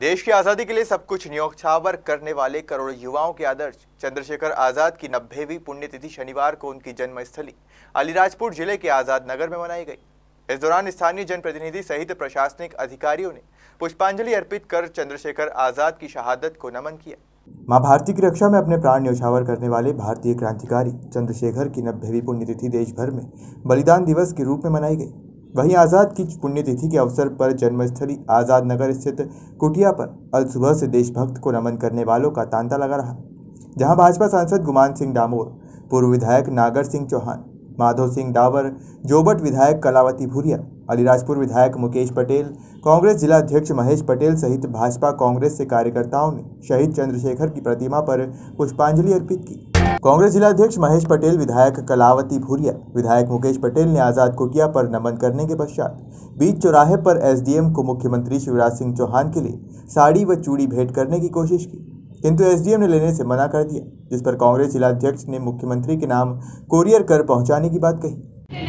देश की आज़ादी के लिए सब कुछ न्योछावर करने वाले करोड़ों युवाओं के आदर्श चंद्रशेखर आज़ाद की 90वीं पुण्यतिथि शनिवार को उनकी जन्मस्थली अलीराजपुर जिले के आज़ाद नगर में मनाई गई। इस दौरान स्थानीय जनप्रतिनिधि सहित प्रशासनिक अधिकारियों ने पुष्पांजलि अर्पित कर चंद्रशेखर आज़ाद की शहादत को नमन किया। मां भारती की रक्षा में अपने प्राण न्योछावर करने वाले भारतीय क्रांतिकारी चंद्रशेखर की 90वीं पुण्यतिथि देश भर में बलिदान दिवस के रूप में मनाई गई। वहीं आज़ाद की पुण्यतिथि के अवसर पर जन्मस्थली आज़ाद नगर स्थित कुटिया पर अल सुबह से देशभक्त को नमन करने वालों का तांता लगा रहा, जहां भाजपा सांसद गुमान सिंह डामोर, पूर्व विधायक नागर सिंह चौहान, माधव सिंह डावर, जोबट विधायक कलावती भूरिया, अलीराजपुर विधायक मुकेश पटेल, कांग्रेस जिला अध्यक्ष महेश पटेल सहित भाजपा कांग्रेस से कार्यकर्ताओं ने शहीद चंद्रशेखर की प्रतिमा पर पुष्पांजलि अर्पित की। कांग्रेस जिला अध्यक्ष महेश पटेल, विधायक कलावती भूरिया, विधायक मुकेश पटेल ने आज़ाद कुटिया पर नमन करने के पश्चात बीच चौराहे पर एसडीएम को मुख्यमंत्री शिवराज सिंह चौहान के लिए साड़ी व चूड़ी भेंट करने की कोशिश की, किंतु एसडीएम ने लेने से मना कर दिया, जिस पर कांग्रेस जिला अध्यक्ष ने मुख्यमंत्री के नाम कोरियर कर पहुंचाने की बात कही।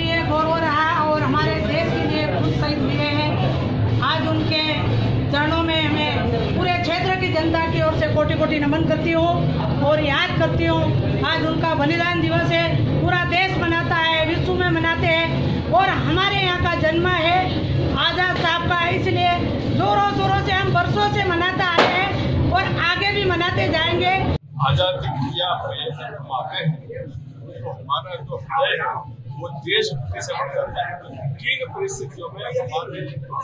और हमारे देश के लिए खुद शहीद हुए हैं। आज उनके चरणों में हमें पूरे क्षेत्र की जनता की ओर से कोटि कोटि नमन करती हूँ और याद करती हूँ। आज उनका बलिदान दिवस है, पूरा देश मनाता है, विश्व में मनाते हैं और हमारे यहाँ का जन्म है आज़ाद साहब का, इसलिए जोरों शोरों से हम वर्षों से मनाते आए हैं और आगे भी मनाते जाएंगे। आज़ादी की हम आते हैं तो हमारा जो है वो देश भक्ति से बढ़ जाता है। किन परिस्थितियों में हमारे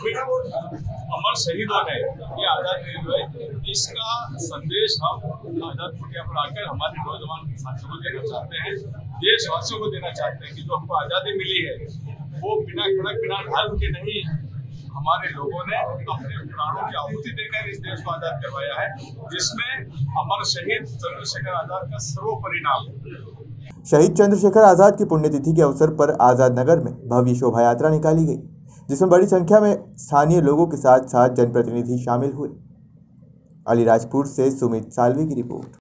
अमर शहीदों ने ये आज़ादी जो है, इसका संदेश हम आज़ाद कुटिया पर आकर हमारे नौजवान साथियों को देना चाहते हैं, देशवासियों को देना चाहते हैं कि जो हमको आज़ादी मिली है वो बिना खड़क बिना ढाल के नहीं, हमारे लोगों ने अपने प्राणों की आहुति देकर इस देश को आज़ाद करवाया है, जिसमें अमर शहीद चंद्रशेखर आज़ाद का सर्वोपरि नाम। शहीद चंद्रशेखर आज़ाद की पुण्यतिथि के अवसर पर आज़ाद नगर में भव्य शोभा यात्रा निकाली गई, जिसमें बड़ी संख्या में स्थानीय लोगों के साथ साथ जनप्रतिनिधि शामिल हुए। अलीराजपुर से सुमित सालवी की रिपोर्ट।